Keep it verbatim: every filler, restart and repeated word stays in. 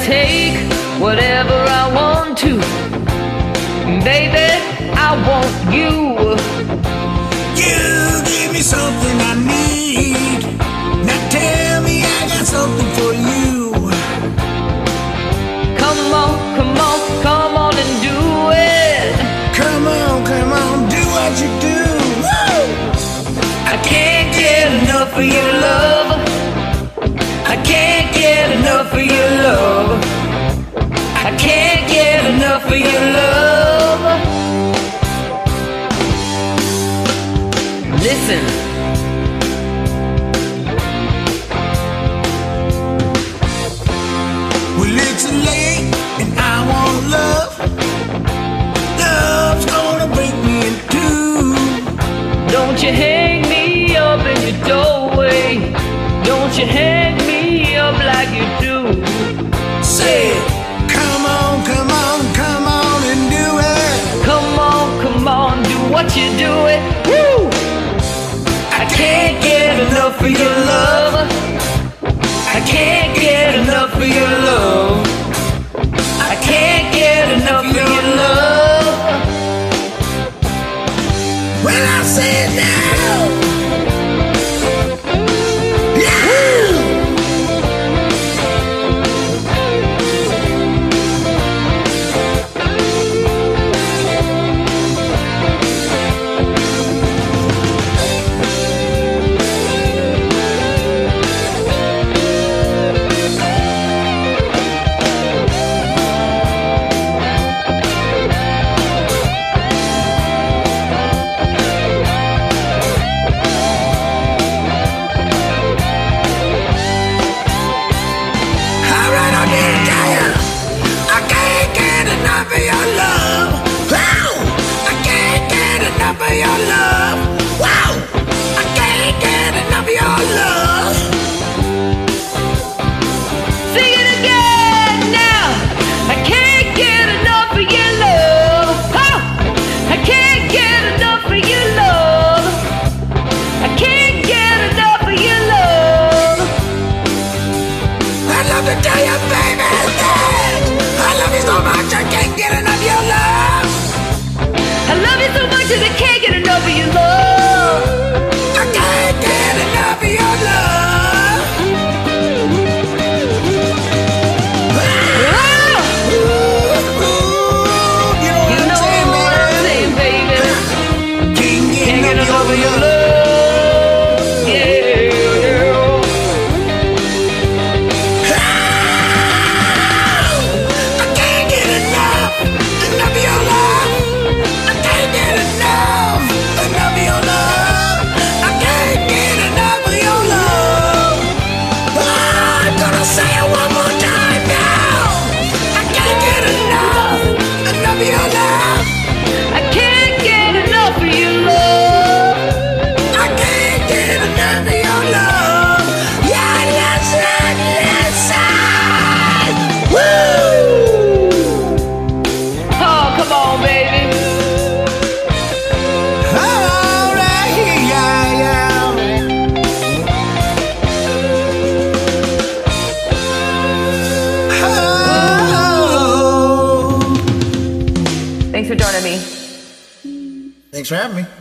take whatever I want to. Baby, I want you. You give me something I need. Now tell me I got something for you. Come on, come on, come on and do it. Come on, come on, do what you do. Woo! I can't get enough of your love. I can't get enough of your love. I can't get enough of your love. Listen. Well, it's late and I want love. Love's gonna break me in two. Don't you hang me up in your doorway. Don't you hang me up like you do. Say, come on, come on, come on and do it. Come on, come on, do what you do it. Woo! I can't get enough of your love. I can't get enough of your love. I can't get enough of your love. Well, I said now. Your love, wow! I can't get enough of your love. Sing it again now. I can't get enough of your love. Oh, I can't get enough of your love. I can't get enough of your love. I'd love to tell you, baby, that I love you so much I can't get enough of your love. I love you so much that I can't get enough of your love. I can't get enough of your love. Ah! Ooh, ooh, you know, You what, know I'm what I'm saying, baby. Can't get Can't get enough enough of of your your love. love. Yeah. I can't get enough, enough of your love. I can't get enough, enough of your love. I can't get enough of your love. Ah, I'm gonna say it one more time now. I can't get enough, enough of your love. I can't get enough of your love. I can't get enough of your love. Yeah, listen, listen. Woo! Oh, come on, baby. All right, yeah, yeah. Oh. Thanks for joining me. Thanks for having me.